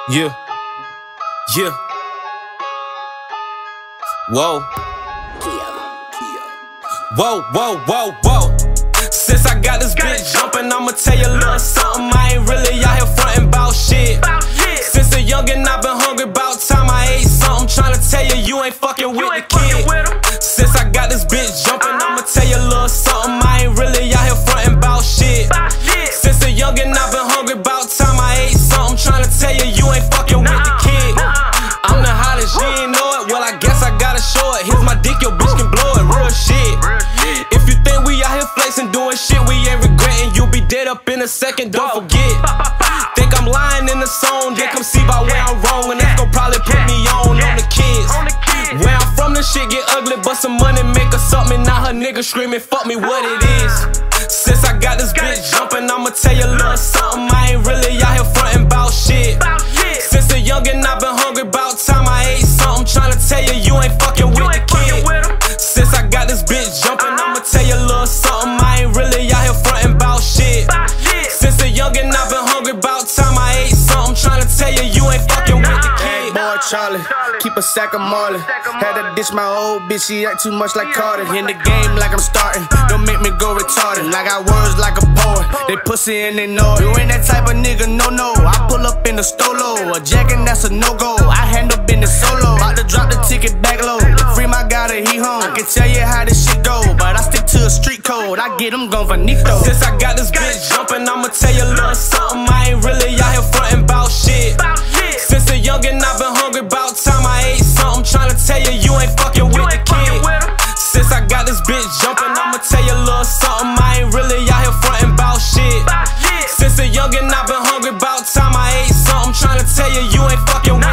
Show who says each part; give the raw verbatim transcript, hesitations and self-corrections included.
Speaker 1: Yeah, yeah. Whoa. Whoa, whoa, whoa, whoa. Since I got this bitch jumping, I'ma tell you a little something. I ain't really out here frontin' bout shit. Since a youngin', I've been hungry, bout time I ate something. Tryna tell you, you ain't fucking with the kid. Since I got this bitch jumping, I'ma tell you a little something. I ain't really out here frontin' bout shit. Since a youngin', I've been hungry, bout time I ate something. Tryna tell you, you ain't fucking with the kid. I'm the hottest, you ain't know it. Well, I guess I gotta show it. Here's my dick, your bitch can blow it. Real shit. If you think we out here flexing, doing shit we ain't regretting, you'll be dead up in a second, don't forget. Think I'm lying in the zone, then come see by where I'm wrong, and that's gon' probably put me on, on the kids. Where I'm from, the shit get ugly, but some money make her something. Now her nigga screaming, fuck me, what it is. Since I got this bitch jumping, I'ma tell you a little something. I ain't really out here frontin' bout shit. Since a youngin', I've been hungry, bout time I ate something. Tryna tell you, you ain't fucking with the kid. Since I got this bitch jumping, I'ma tell you a little something. I ain't really out here frontin' bout shit. Since a youngin', I've been hungry, bout time I ate something. Tryna tell you, you ain't fucking with the kid.
Speaker 2: Boy Charlie, keep a sack of Marley. Had to ditch my old bitch, she act too much like Carter. In the game like I'm starting, don't make me go retarded. I got words like a poet, they pussy and they know it. You ain't that type of nigga, no no. I pull up in the stolo, a jackin' that's a no-go. I handle business solo, about to drop the ticket back low. Free my guy to he home, I can tell you how this shit go, but I stick to a street code, I get him gone for Nico.
Speaker 1: Since I got this bitch jumping, I'ma tell you a little something. I ain't really out here frontin' bout shit. Since a youngin', I've been hungry, bout time I ate something. Tryna tell you, you ain't fucking with the kid. Since I got this bitch jumping, I'ma tell you a little something. I ain't really out here frontin' bout shit. Since a youngin', I've been hungry, bout time I ate something. Tryna tell you, you ain't fucking with the kid.